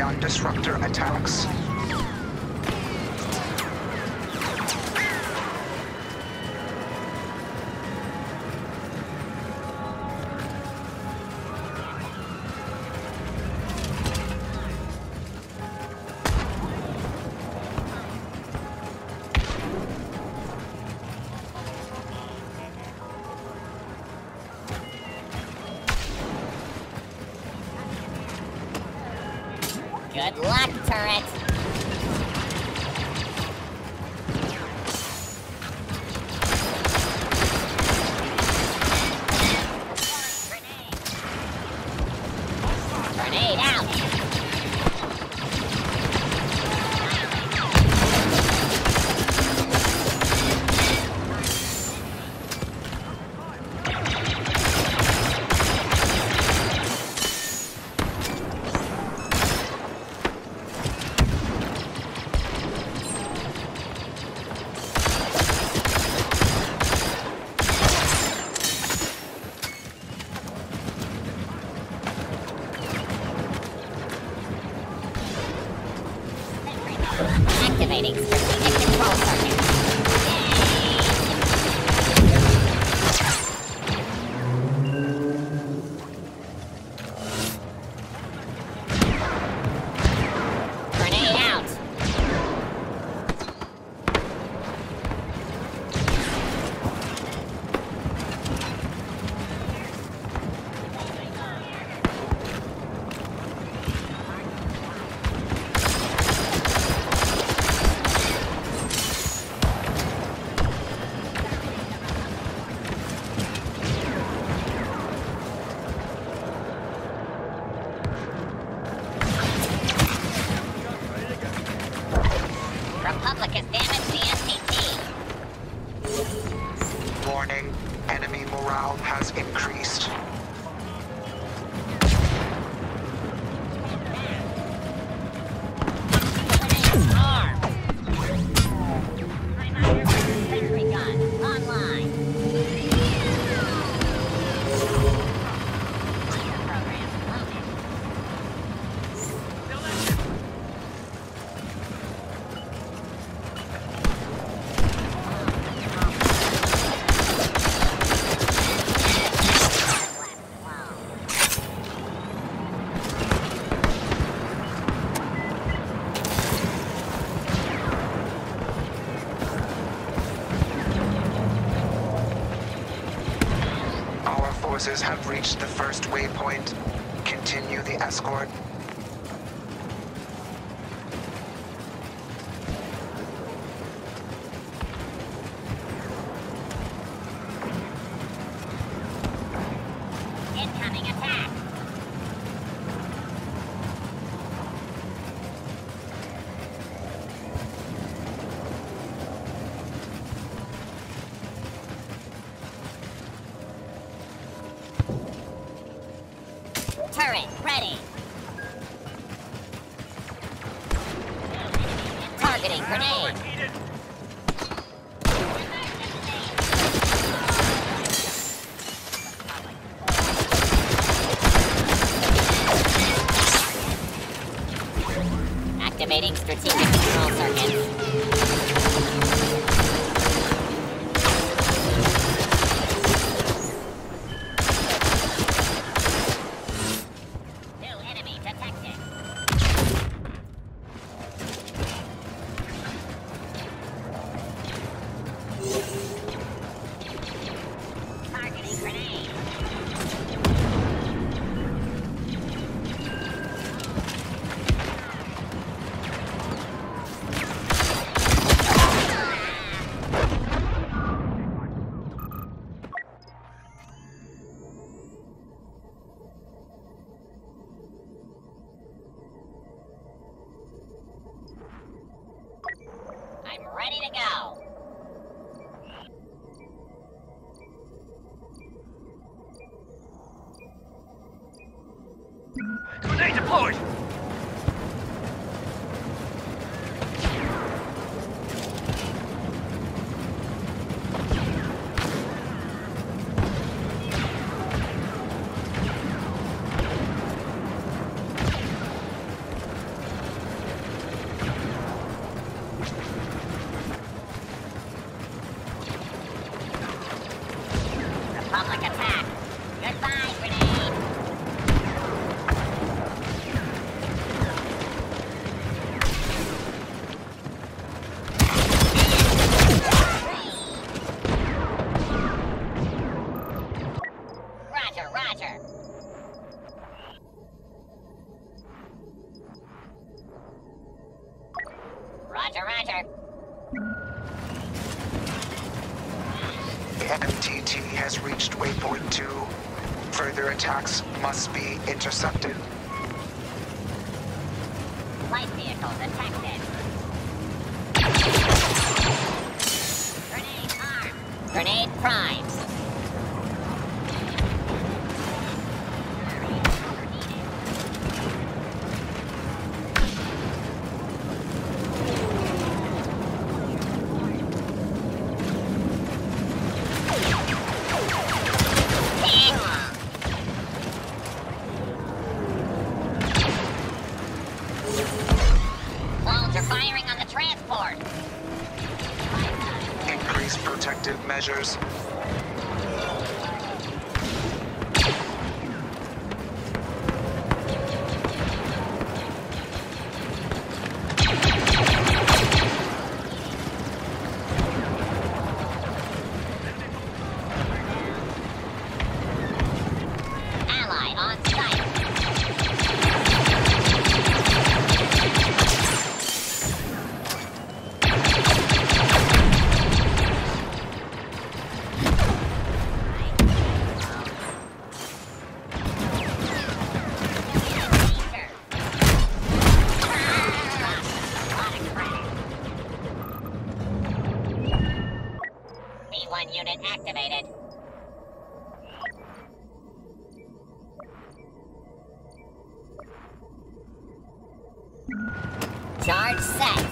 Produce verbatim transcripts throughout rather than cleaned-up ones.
ion disruptor attacks. Good luck, turret! Grenade out! Activating strategic control circuit. Grenade out. Republic has damaged the S P T. Warning, enemy morale has increased. Arm. Sentry gun online. Program loaded. Our forces have reached the first waypoint. Continue the escort. Incoming attack. Turret ready. Targeting grenade. Activating strategic control circuit. New enemy detected. Targeting grenade. Roger, roger. The M T T has reached waypoint two. Further attacks must be intercepted. Light vehicle detected. Grenade armed. Grenade primed. Clones are firing on the transport. Increase protective measures. Ally on site. B one unit activated. Charge set.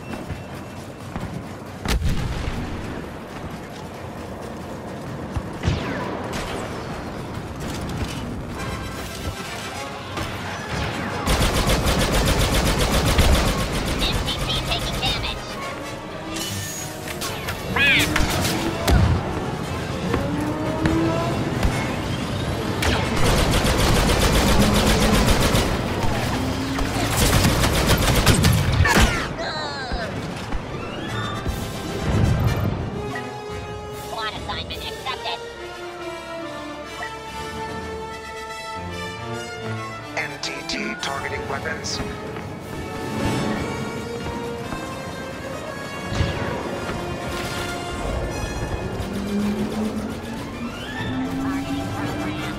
M T T taking damage. Ram. Squad assignment accepted. M T T targeting weapons. Targeting program.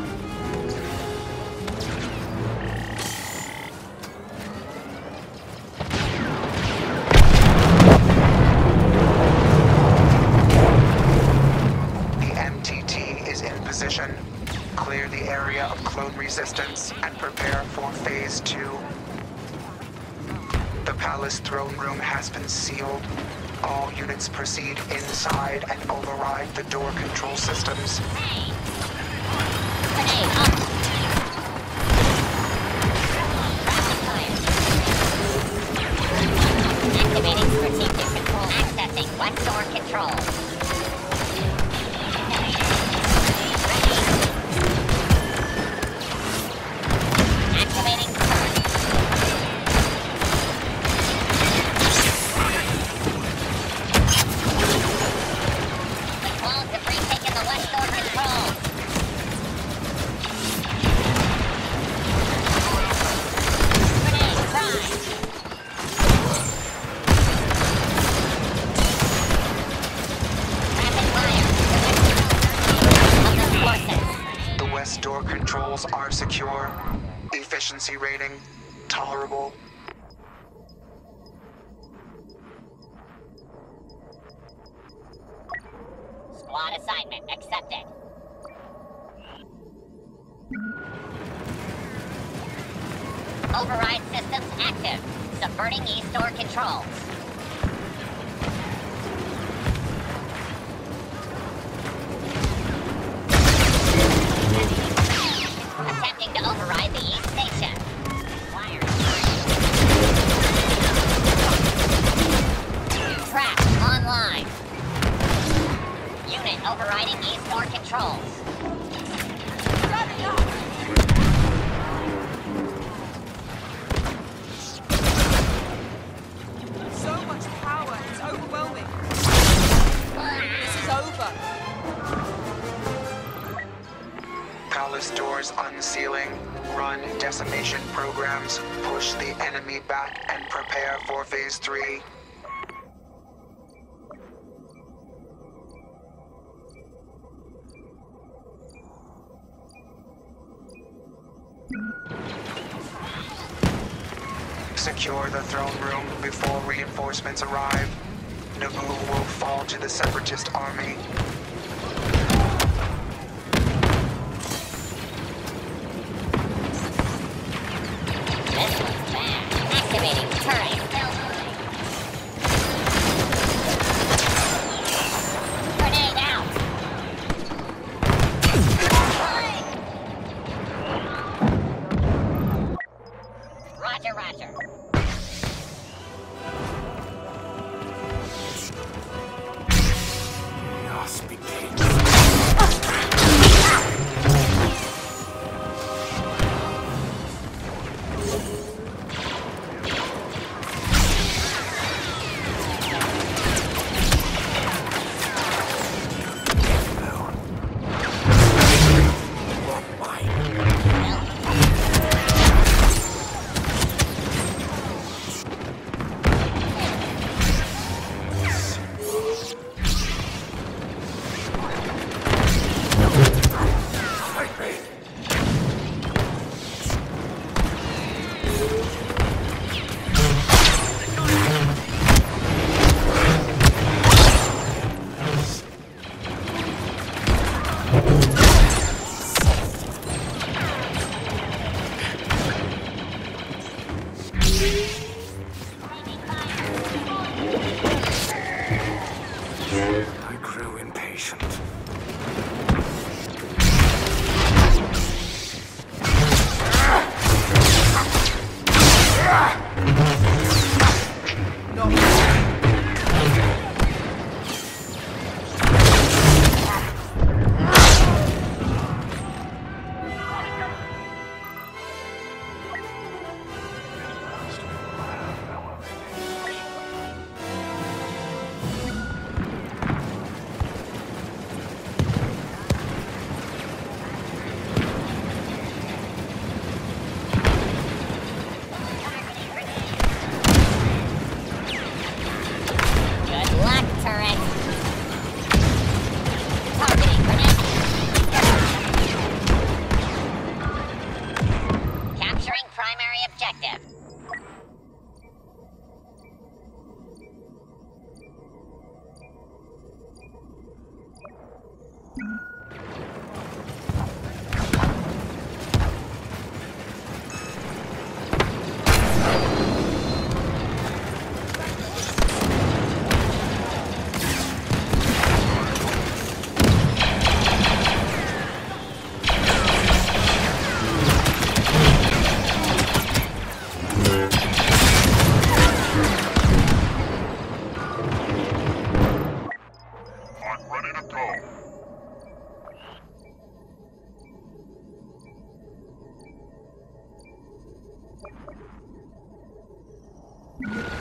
The M T T is in position. Clear the area of clone resistance and prepare for phase two. The palace throne room has been sealed. All units proceed inside and override the door control systems. Hey! Grenade up! Rapid fire. Activating strategic control. Accessing west door control. Activating current. The clones have retaken the west door control. Grenade prime. Rapid fire. Of the forces. The west door controls are secure. Efficiency rating tolerable. Squad assignment accepted. Override systems active. Subverting east door controls. Attempting to override the east station. Wires. Trap online. Unit overriding east door controls. So much power, it's overwhelming. This is over. Palace doors unsealing. Run decimation programs. Push the enemy back and prepare for phase three. Secure the throne room before reinforcements arrive. Naboo will fall to the Separatist army. This looks bad. Activating turret. Grenade out. Roger, roger. Chaos begins. I grew impatient. Good luck, turret. Targeting grenade. Capturing primary objective. I'm ready to go. You